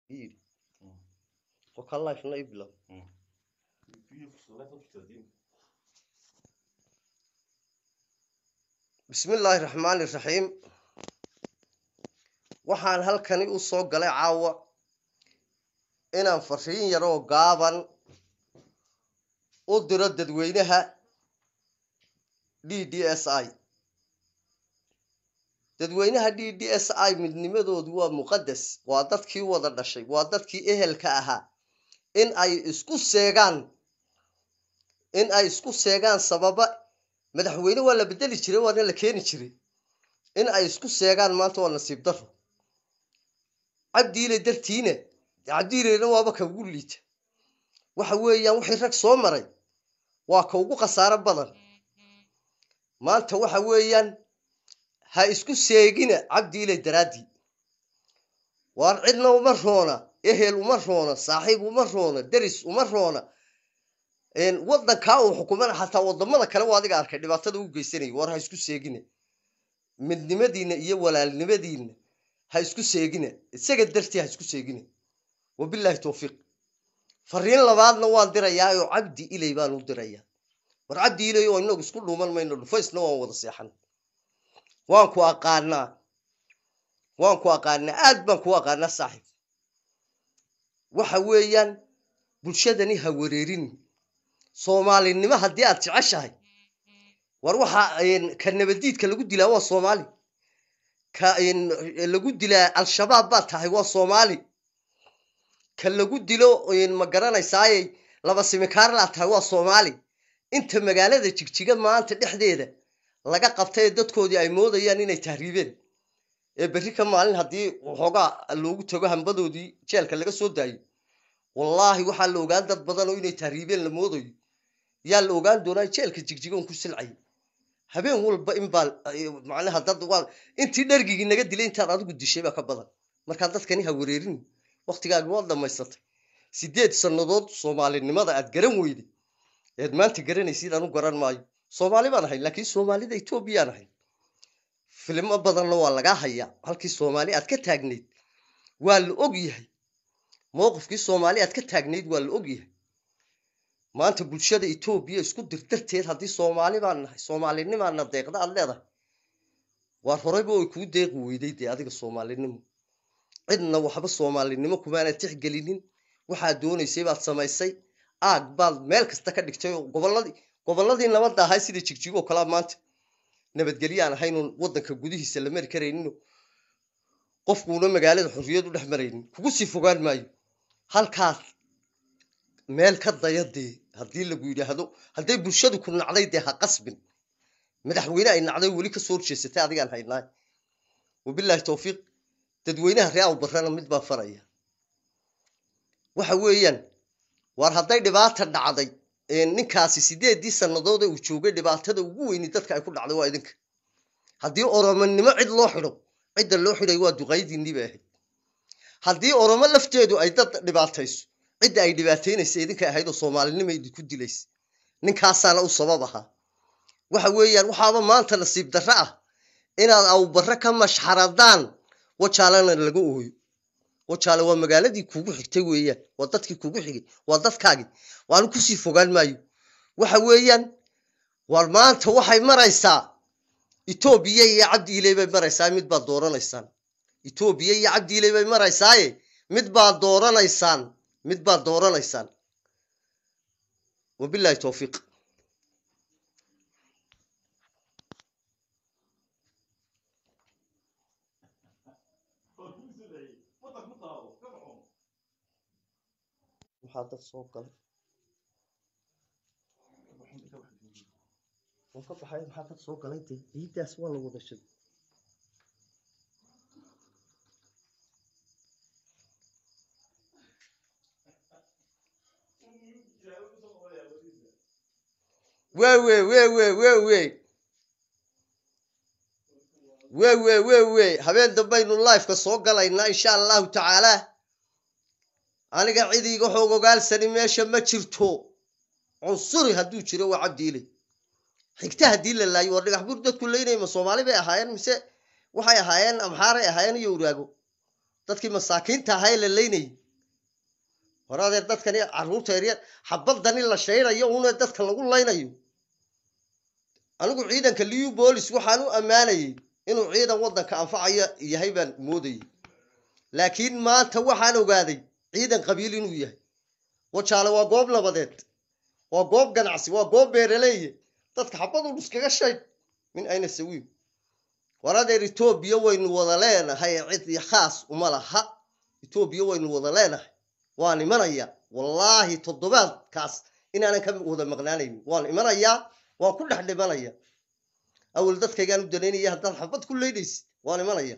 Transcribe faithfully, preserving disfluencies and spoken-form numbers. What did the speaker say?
يد وكالله شنو يبلغ بسم الله الرحمن الرحيم waxaan halkani u soo galay caawa inaan fariin yar oo gaaban u diro dadweynaha D D S I dadweynaha D D S I midnimadoodu waa muqaddas waa dadkii wada dhashay waa dadkii ehelka ahaa in ay isku seegaan in ay isku seegaan sababa madaxweyne waa la bedeli jiray waa la keeni jiray in ay isku seegaan maanta waa nasiib daro cabdiile dartiina cabdiileena waaba ka ugu liita waxa weeyaan wixii rag soo maray waa ka ugu khasaaro badan maanta waxa weeyaan ha isku seegina cabdiile daraadi waar cidna uma roona ehel uma roona saaxiib uma roona daris uma roona een wadanka uu xukuumada xataa wadamada kale waa adiga arkay dhibaatada uu geysanay war ha isku seegina midnimadiina iyo walaalnimadiina ha isku seegina isaga dartii ha isku seegina wabillahi tawfiiq fariin labaadna waan dirayaa oo cabdi ilay baan u dirayaa war cabdi ilay oo inagu isku dhuuman mayno dhufaysna waan wada seexan waan ku aqaanaa waan ku aqaanaa aad baan ku aqaanaa saaxiib waxa weeyaan bulshadani ha wareerin Soomaalinimo hadii aad jeceshahay war waxa ka nabadiidka lagu dilaa waa Soomaali ka in lagu dilaa al-shabaab ba tahay waa Soomaali ka lagu dilo in ma garanaysaay laba simikaar la tahay waa Soomaali inta magaalada jigjiga maanta dhexdeeda laga qabtay dadkoodii ay moodayaan inay tahriibeen ee bari ka maalin hadii waxooga loogu tago hambadoodii jeelka laga soo daayo wallahi waxa la ogaan dad badan oo inay tahriibeen la moodayo yaa la ogaan doonaa jeelka jigjiga ku silcay habeen walba in baa macnaha dad waa intii dhargigi naga dilay intaad adigu dishay ba ka badan marka dadkani ha wareerin waqtigaaga waa dhamaysatay sideed sanadood Soomaalinimada aad garan weyday eed maanta garanaysid aanu garan maayo Soomaali baan ahay laakiin Soomaalida Itoobiya aan ahay filmo badan waa laga hayaa halkii Soomaali aad ka taagneed waa la og yahay mowqifkii Soomaali aad ka taagneed waa la og yahay maanta bulshada Itoobiya isku dirtirteed hadii Soomaali baan nahay Soomaalinimada deeqda aad leedahay war horeyba way ku deeq weyday adiga Soomaalinimo cidna waxba Soomaalinimo kuma aan tixgelinin waxa doonaysay baad samaysay aag baad meel kasta ka dhigtay goboladii goboladii nabadda ahay sida jigjigo kala maanta nabadgeliyaan ahayn wadanka gudihiisa la mari kareenino qofkuuna magaalada xurriyad u dhaxmaraynin kugu si fogaan maayo halkaas meel ka dayadii hadii lagu yiraahdo haday bulshadu ku nacday de ha qasbin madaxweyne ay nacday wali ka soo jeesatay adigaan haynaa wabillahi tawfiiq dadweynaha reew barana mid baa faraya waxa weeyaan war haday dhibaato dhacday ee ninkaasi sideedii sanadood uu joogay dhibaatada ugu weyn dadka ay ku dhacday waa idinka hadii oromonimo cid loo xidho cid loo xidhay waa duqaydii nibaahid hadii oromo lafteedu ay dad dhibaatayso cid ay dhibaateynaysa idinka ahayd oo Soomaalinimo idinku dilaysay ninkaasana u sabab aha waxa weeyaan waxaaba maanta nasiib darro ah inaad aw barra ka mashxaradaan wajaalana lagu ooyo wajaala waa magaaladii kugu xigtay weeyaan waa dadkii kugu xigay waa dadkaagi waan ku sii fogaan maayo waxa weeyaan war maanta waxay maraysaa Itoobiya iyo Cabdi Ilay bay maraysaa mid baa dooranaysaan Itoobiya iyo Cabdi Ilay bay maraysaa mid baa dooranaysaan mid baa dooranaysaan wabillahi tawfiiq waxaad soo galay وكم بحاجة محطة سوق أنت هي تسوى لو وده شد وي وي وي وي وي وي وي وي وي وي حبيب دبين اللايف كسوق علينا إن شاء الله تعالى أنا قاعد يقول قال سني ماشي ما شرته عنصري هدو شروا عبدي لي حكتها دي لله يوري حبور ده كلنا من الصومالي بأحيان مسا وحي أحيان أمحار أحيان يوراجو تذكر مساكين تهاي لليني waradeer dadkani carruurta yaryar xabadani la shayrayo una dadka lagu laynayo anigu ciidanka liu bolis waxaan u ammaanayay inuu ciidan waddanka anfacaya yahay baan moodayay laakiin maanta waxaan ogaaday ciidan qabiil inuu yahay wajaale waa goob nabadeed waa goob ganacsi waa goob beeraleeye dadka xabadu iskaga shayd min ayna sawiib waradeer Itoobiya waynu wada leenahay cid khaas uma laha Itoobiya waynu wada leenahay waan imanaya wallahi toddobaad kaas inaanan ka wada maqnaanayn waan imanaya waan ku dhex dhimanaya awal dadkaygaan u daneynaya haddaan xabad ku leeydaysid waan imanaya